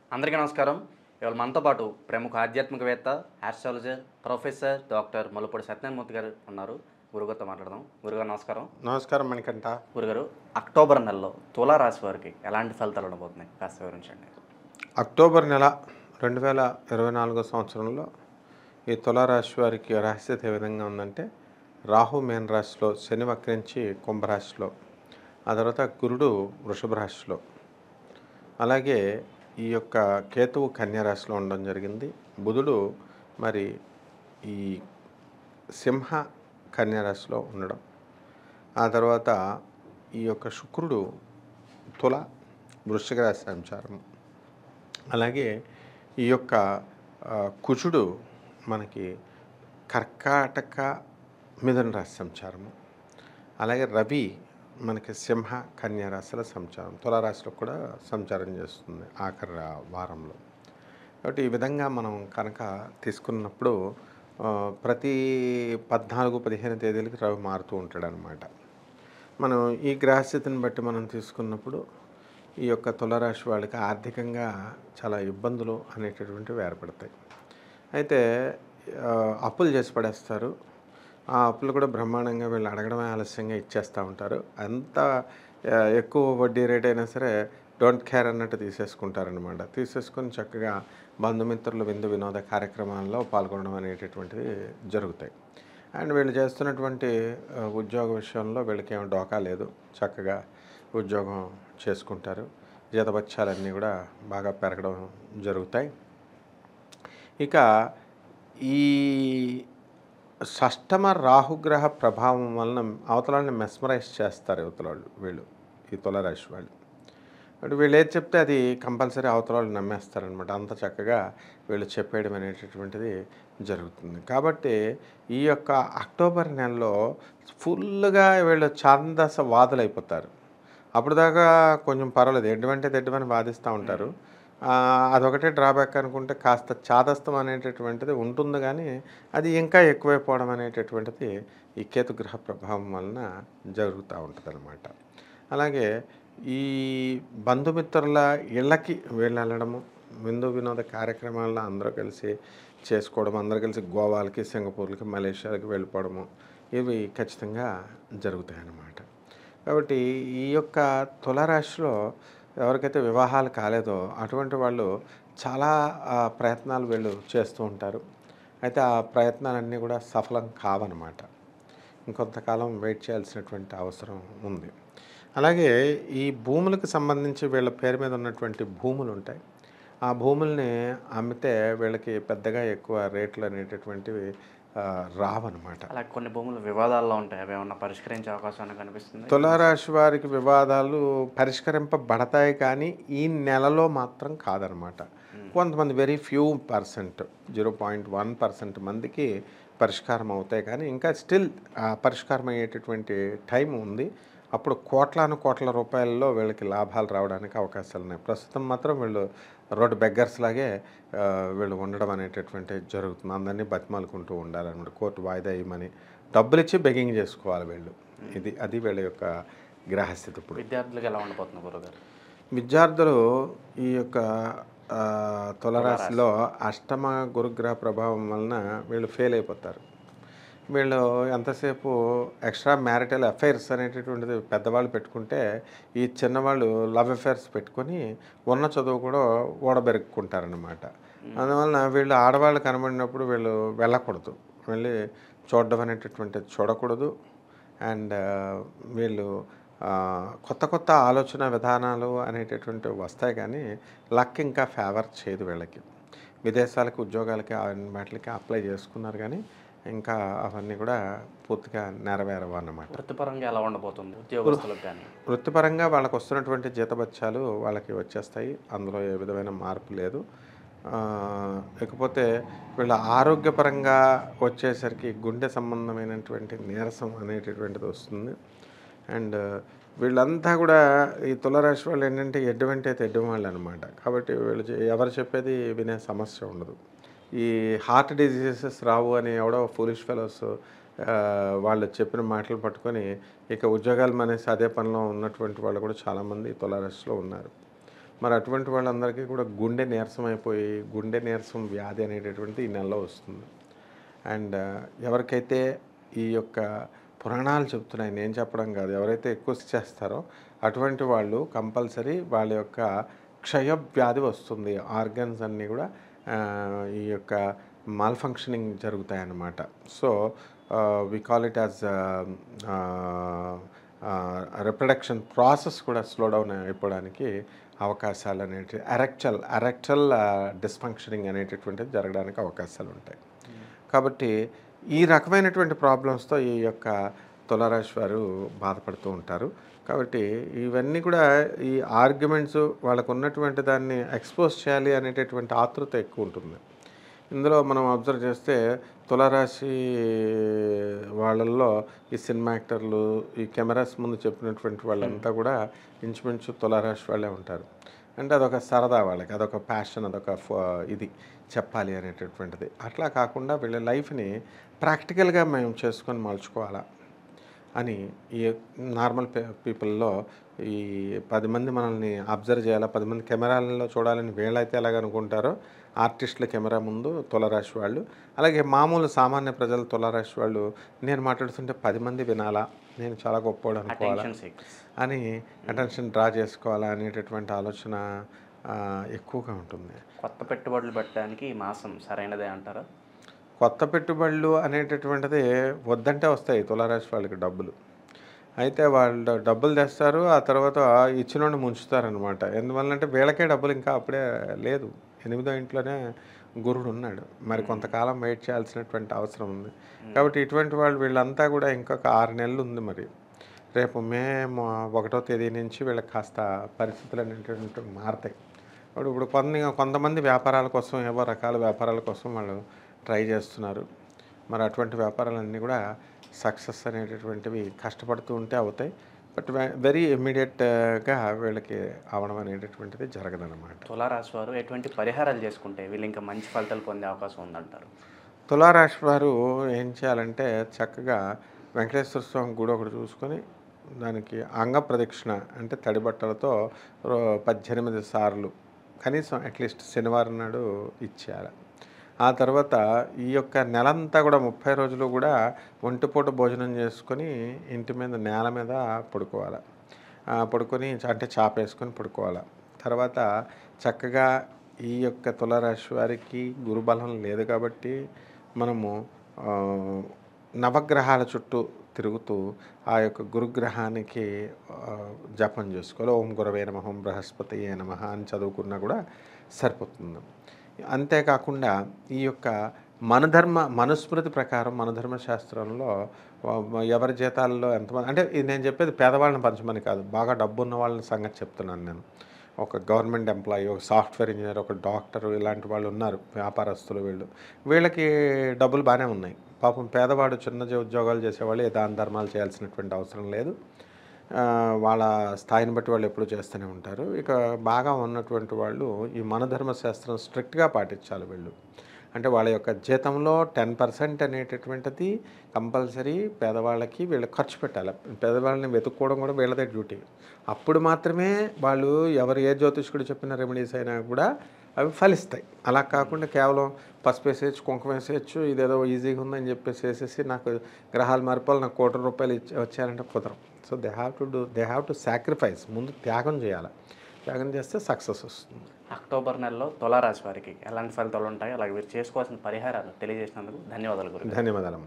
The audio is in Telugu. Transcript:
అందరికీ నమస్కారం. ఇవాళ మనతో పాటు ప్రముఖ ఆధ్యాత్మికవేత్త, astrologer, professor doctor Mallupudi Satyanarayanamurthy గారు ఉన్నారు. గురుగారితో మాట్లాడదాం. గురుగారు నమస్కారం. నమస్కారం మణికంఠ. గురుగారు, అక్టోబర్ నెలలో తులా రాశి వారికి ఎలాంటి ఫలితాలు ఉండబోతున్నాయి కాస్త వివరించండి. అక్టోబర్ నెల 2024 సంవత్సరంలో ఈ తులారాశి వారికి రాశి ఏ విధంగా ఉందంటే, రాహు మీన రాశిలో, శని వక్రించి కుంభరాశిలో, ఆ తర్వాత గురుడు వృషభ రాశిలో, అలాగే ఈ యొక్క కేతువు కన్యా రాశిలో ఉండడం జరిగింది. బుధుడు మరి ఈ సింహ కన్యా రాశిలో ఉండడం, ఆ తర్వాత ఈ యొక్క శుక్రుడు తుల వృశ్చిక రాశి సంచారం, అలాగే ఈ యొక్క కుజుడు మనకి కర్కాటక మిథున రాశి సంచారము, అలాగే రవి మనకి సింహ కన్యా రాశిల సంచారం, తులారాశిలో కూడా సంచారం చేస్తుంది ఆఖరి వారంలో. కాబట్టి ఈ విధంగా మనం కనుక తీసుకున్నప్పుడు ప్రతి 14-15 తేదీలకి రవి మారుతూ ఉంటాడనమాట. మనం ఈ గ్రహస్థితిని బట్టి మనం తీసుకున్నప్పుడు ఈ యొక్క తులారాశి వాళ్ళకి ఆర్థికంగా చాలా ఇబ్బందులు అనేటటువంటివి ఏర్పడతాయి. అయితే అప్పులు చేసి పడేస్తారు. ఆ అప్పులు కూడా బ్రహ్మాండంగా వీళ్ళు అడగడమే ఆలస్యంగా ఇచ్చేస్తూ ఉంటారు. అంత ఎక్కువ వడ్డీ రేట్ అయినా సరే డోంట్ కేర్ అన్నట్టు తీసేసుకుంటారనమాట. తీసేసుకొని చక్కగా బంధుమిత్రులు విందు వినోద కార్యక్రమాల్లో పాల్గొనడం అనేటటువంటివి జరుగుతాయి. అండ్ వీళ్ళు చేస్తున్నటువంటి ఉద్యోగ విషయంలో వీళ్ళకి ఏమి డోకా లేదు, చక్కగా ఉద్యోగం చేసుకుంటారు. జీతభత్యాలన్నీ కూడా బాగా పెరగడం జరుగుతాయి. ఇక ఈ షష్టమ రాహుగ్రహ ప్రభావం వలన అవతలాన్ని మెస్మరైజ్ చేస్తారు వీళ్ళు ఈ తులారాశి వాళ్ళు. అంటే వీళ్ళు ఏది చెప్తే అది కంపల్సరీ అవతలాళ్ళు నమ్మేస్తారనమాట. అంత చక్కగా వీళ్ళు చెప్పేయడం అనేటటువంటిది జరుగుతుంది. కాబట్టి ఈ యొక్క అక్టోబర్ నెలలో ఫుల్గా వీళ్ళు ఛాందస వాదులైపోతారు. అప్పుడు దాకా కొంచెం పర్వాలేదు, ఎడ్డమంటే తెడ్డమని వాదిస్తూ ఉంటారు. అదొకటే డ్రాబ్యాక్ అనుకుంటే కాస్త చాదస్తం అనేటటువంటిది ఉంటుంది, కానీ అది ఇంకా ఎక్కువైపోవడం అనేటటువంటిది ఈ కేతుగ్రహ ప్రభావం వలన జరుగుతూ ఉంటుంది అనమాట. అలాగే ఈ బంధుమిత్రుల ఇళ్ళకి వెళ్ళడము, విందు వినోద కార్యక్రమాల్లో అందరూ కలిసి చేసుకోవడం, అందరూ కలిసి గోవాలకి, సింగపూర్లకి, మలేషియాలకి వెళ్ళిపోవడము, ఇవి ఖచ్చితంగా జరుగుతాయి అన్నమాట. కాబట్టి ఈ యొక్క తులారాశిలో ఎవరికైతే వివాహాలు కాలేదో అటువంటి వాళ్ళు చాలా ప్రయత్నాలు వీళ్ళు చేస్తూ ఉంటారు. అయితే ఆ ప్రయత్నాలన్నీ కూడా సఫలం కావన్నమాట. ఇంకొంతకాలం వెయిట్ చేయాల్సినటువంటి అవసరం ఉంది. అలాగే ఈ భూములకు సంబంధించి వీళ్ళ పేరు మీద ఉన్నటువంటి భూములు ఉంటాయి. ఆ భూముల్ని అమ్మితే వీళ్ళకి పెద్దగా ఎక్కువ రేట్లు అనేటటువంటివి రావన్నమాట. అలా కొన్ని భూములు వివాదాల్లో ఉంటాయి. అవి ఏమన్నా పరిష్కరించే అవకాశం కనిపిస్తుంది? తులారాశి వారికి వివాదాలు పరిష్కరింపబడతాయి, కానీ ఈ నెలలో మాత్రం కాదనమాట. కొంతమంది వెరీ ఫ్యూ పర్సెంట్, 0.1% మందికి పరిష్కారం అవుతాయి, కానీ ఇంకా స్టిల్ పరిష్కారం అయ్యేటటువంటి టైం ఉంది. అప్పుడు కోట్ల రూపాయల్లో వీళ్ళకి లాభాలు రావడానికి అవకాశాలు ఉన్నాయి. ప్రస్తుతం మాత్రం వీళ్ళు రోడ్డు బెగ్గర్స్ లాగే వీళ్ళు ఉండడం అనేటటువంటి జరుగుతుంది. అందరినీ బతిమాలుకుంటూ ఉండాలన్నమాట. కోర్టు వాయిదా ఇవ్వమని డబ్బులు ఇచ్చి బెగ్గింగ్ చేసుకోవాలి వీళ్ళు. అది వీళ్ళ యొక్క గ్రహస్థితి. ఇప్పుడు విద్యార్థులకు ఎలా ఉండబోతుంది గురుగారు? విద్యార్థులు ఈ యొక్క తులారాశిలో అష్టమ గురుగ్రహ ప్రభావం వలన వీళ్ళు ఫెయిల్ అయిపోతారు. వీళ్ళు ఎంతసేపు ఎక్స్ట్రా మ్యారిటల్ అఫైర్స్ అనేటటువంటిది పెద్దవాళ్ళు పెట్టుకుంటే, ఈ చిన్నవాళ్ళు లవ్ అఫైర్స్ పెట్టుకొని ఉన్న చదువు కూడా ఓడబెరుక్కుంటారనమాట. అందువలన వీళ్ళు ఆడవాళ్ళు కనబడినప్పుడు వీళ్ళు వెళ్ళకూడదు, వెళ్ళి చూడడం అనేటటువంటిది చూడకూడదు. అండ్ వీళ్ళు కొత్త ఆలోచన విధానాలు అనేటటువంటివి వస్తాయి, కానీ లక్ ఇంకా ఫేవర్ చేయదు వీళ్ళకి. విదేశాలకు, ఉద్యోగాలకి, వాటికి అప్లై చేసుకున్నారు, కానీ ఇంకా అవన్నీ కూడా పూర్తిగా నెరవేరవు అన్నమాట. వృత్తిపరంగా ఎలా ఉండబోతుంది ఉద్యోగస్తులకు? కానీ వృత్తిపరంగా వాళ్ళకి వస్తున్నటువంటి జీతభత్యాలు వాళ్ళకి వచ్చేస్తాయి. అందులో ఏ విధమైన మార్పు లేదు. ఇకపోతే వీళ్ళ ఆరోగ్యపరంగా వచ్చేసరికి గుండె సంబంధమైనటువంటి నీరసం అనేటటువంటిది వస్తుంది. అండ్ వీళ్ళంతా కూడా ఈ తులారాశి వాళ్ళు ఏంటంటే ఎడ్డమంటే తెడ్డం వాళ్ళు అనమాట. కాబట్టి వీళ్ళు ఎవరు చెప్పేది వినే సమస్య ఉండదు. ఈ హార్ట్ డిజీజెస్ రావు అని ఎవడో ఫూలిష్ ఫెలోస్ వాళ్ళు చెప్పిన మాటలు పట్టుకొని ఇక ఉద్యోగాలు మానేసి అదే పనిలో ఉన్నటువంటి వాళ్ళు కూడా చాలామంది తులారాశిలో ఉన్నారు. మరి అటువంటి వాళ్ళందరికీ కూడా గుండె నీరసం అయిపోయి గుండె నీరసం వ్యాధి అనేటటువంటిది ఈ నెలలో వస్తుంది. అండ్ ఎవరికైతే ఈ యొక్క పురాణాలు చెప్తున్నాయి, నేను చెప్పడం కాదు, ఎవరైతే ఎక్కువ చేస్తారో అటువంటి వాళ్ళు కంపల్సరీ వాళ్ళ యొక్క క్షయ వ్యాధి వస్తుంది. ఆర్గన్స్ అన్నీ కూడా ఈ యొక్క మాల్ ఫంక్షనింగ్ జరుగుతాయన్నమాట. So we call it as reproduction process కూడా స్లో డౌన్ అయిపోవడానికి అవకాశాలు అనేటివి, ఎరెక్టల్ డిస్ఫంక్షనింగ్ అనేటటువంటిది జరగడానికి అవకాశాలు ఉంటాయి. కాబట్టి ఈ రకమైనటువంటి ప్రాబ్లమ్స్తో ఈ యొక్క తులారాశి వారు బాధపడుతూ ఉంటారు. కాబట్టి ఇవన్నీ కూడా ఈ ఆర్గ్యుమెంట్స్ వాళ్ళకు ఉన్నటువంటి దాన్ని ఎక్స్పోజ్ చేయాలి అనేటటువంటి ఆతృత ఎక్కువ ఉంటుంది. ఇందులో మనం అబ్జర్వ్ చేస్తే తులారాశి వాళ్ళల్లో ఈ సినిమా యాక్టర్లు, ఈ కెమెరాస్ ముందు చెప్పినటువంటి వాళ్ళంతా కూడా ఇంచుమించు తులారాశి వాళ్ళే ఉంటారు. అంటే అదొక సరదా వాళ్ళకి, అదొక ప్యాషన్, అదొక ఇది చెప్పాలి అనేటటువంటిది. అట్లా కాకుండా వీళ్ళ లైఫ్ని ప్రాక్టికల్గా మేము చేసుకొని మలుచుకోవాలా అని ఈ నార్మల్ పీపుల్లో ఈ 10 మంది మనల్ని అబ్జర్వ్ చేయాలా, 10 మంది కెమెరాలలో చూడాలని వీళ్ళైతే ఎలాగనుకుంటారో ఆర్టిస్టుల కెమెరా ముందు తులారాశి వాళ్ళు, అలాగే మామూలు సామాన్య ప్రజలు తులారాశి వాళ్ళు నేను మాట్లాడుతుంటే 10 మంది వినాలా, నేను చాలా గొప్పవాడు అనుకోవాలా అని అటెన్షన్ డ్రా చేసుకోవాలా అనేటటువంటి ఆలోచన ఎక్కువగా ఉంటుంది. కొత్త పెట్టుబడులు పెట్టడానికి ఈ మాసం సరైనదే అంటారా? కొత్త పెట్టుబడులు అనేటటువంటిది వద్దంటే వస్తాయి తులారాశి వాళ్ళకి డబ్బులు. అయితే వాళ్ళు డబ్బులు తెస్తారు, ఆ తర్వాత ఇచ్చినోడిని ముంచుతారనమాట. ఎందువల్లంటే వీళ్ళకే డబ్బులు ఇంకా అప్పుడే లేదు, 8వ ఇంట్లోనే గురుడు ఉన్నాడు, మరి కొంతకాలం వెయిట్ చేయాల్సినటువంటి అవసరం ఉంది. కాబట్టి ఇటువంటి వాళ్ళు వీళ్ళంతా కూడా ఇంకొక 6 నెలలు ఉంది. మరి రేపు మే 1వ తేదీ నుంచి వీళ్ళకి కాస్త పరిస్థితులు అనేటువంటివి మారుతాయి. ఇప్పుడు కొంతమంది వ్యాపారాల కోసం, ఏవో రకాల వ్యాపారాల కోసం వాళ్ళు ట్రై చేస్తున్నారు. మరి అటువంటి వ్యాపారాలన్నీ కూడా సక్సెస్ అనేటటువంటివి కష్టపడుతూ ఉంటే అవుతాయి. బట్ వెరీ ఇమ్మీడియట్గా వీళ్ళకి అవడం అనేటటువంటిది జరగదన్నమాట. తులారాశి వారు ఎటువంటి పరిహారాలు చేసుకుంటే వీళ్ళు ఇంకా మంచి ఫలితాలు పొందే అవకాశం ఉందంటారు? తులారాశి వారు ఏం చేయాలంటే చక్కగా వెంకటేశ్వర స్వామి గుడి ఒకటి చూసుకొని దానికి అంగ ప్రదక్షిణ అంటే తడి బట్టలతో 18 సార్లు కనీసం అట్లీస్ట్ శనివారం నాడు ఇచ్చేయాలి. ఆ తర్వాత ఈ యొక్క నెలంతా కూడా 30 రోజులు కూడా ఒంటిపూట భోజనం చేసుకొని ఇంటి మీద నేల మీద పడుకోవాలి. పడుకొని అంటే చాపేసుకొని పడుకోవాలి. తర్వాత చక్కగా ఈ యొక్క తులారాశి వారికి గురుబలం లేదు కాబట్టి మనము నవగ్రహాల చుట్టూ తిరుగుతూ ఆ యొక్క గురుగ్రహానికి జపం చేసుకోవాలి. ఓం గురవే నమః, ఓం బృహస్పతయే నమః అని చదువుకున్నా కూడా సరిపోతుంది. అంతేకాకుండా ఈ యొక్క మనుస్మృతి ప్రకారం మన ధర్మశాస్త్రంలో ఎవరి జీతాల్లో ఎంతమంది, అంటే ఇది నేను చెప్పేది పేదవాళ్ళని పంచమని కాదు, బాగా డబ్బు ఉన్న వాళ్ళని సంగతి చెప్తున్నాను నేను. ఒక గవర్నమెంట్ ఎంప్లాయీ, ఒక సాఫ్ట్వేర్ ఇంజనీర్, ఒక డాక్టరు, ఇలాంటి వాళ్ళు ఉన్నారు, వ్యాపారస్తులు. వీళ్ళకి డబ్బులు బాగానే ఉన్నాయి. పాపం పేదవాడు చిన్న ఉద్యోగాలు చేసేవాళ్ళు ఏ దాన ధర్మాలు చేయాల్సినటువంటి అవసరం లేదు. వాళ్ళ స్థాయిని బట్టి వాళ్ళు ఎప్పుడూ చేస్తూనే ఉంటారు. ఇక బాగా ఉన్నటువంటి వాళ్ళు ఈ మన ధర్మశాస్త్రం స్ట్రిక్ట్గా పాటించాలి వీళ్ళు. అంటే వాళ్ళ యొక్క జీతంలో 10% అనేటటువంటిది కంపల్సరీ పేదవాళ్ళకి వీళ్ళు ఖర్చు పెట్టాలి. పేదవాళ్ళని వెతుక్కోవడం కూడా వీళ్ళదే డ్యూటీ. అప్పుడు మాత్రమే వాళ్ళు ఎవరు ఏ జ్యోతిష్కుడు చెప్పిన రెమెడీస్ అయినా కూడా అవి ఫలిస్తాయి. అలా కాకుండా కేవలం పసుపు వేసేయచ్చు, కుంకుమ వేసేయచ్చు, ఇదేదో ఈజీగా ఉందని చెప్పేసి వేసేసి నాకు గ్రహాలు మారిపోవాలి, నాకు ₹1,00,00,000 వచ్చారంటే కుదరం. So they have to sacrifice. ముందు త్యాగం చేయాలి. త్యాగం చేస్తే సక్సెస్ వస్తుంది. అక్టోబర్ నెలలో తులారాశి వారికి ఎలాంటి ఫలితాలు ఉంటాయి, అలాగే మీరు చేసుకోవాల్సిన పరిహారాలు తెలియజేసినందుకు ధన్యవాదాలు గురు. ధన్యవాదాలు.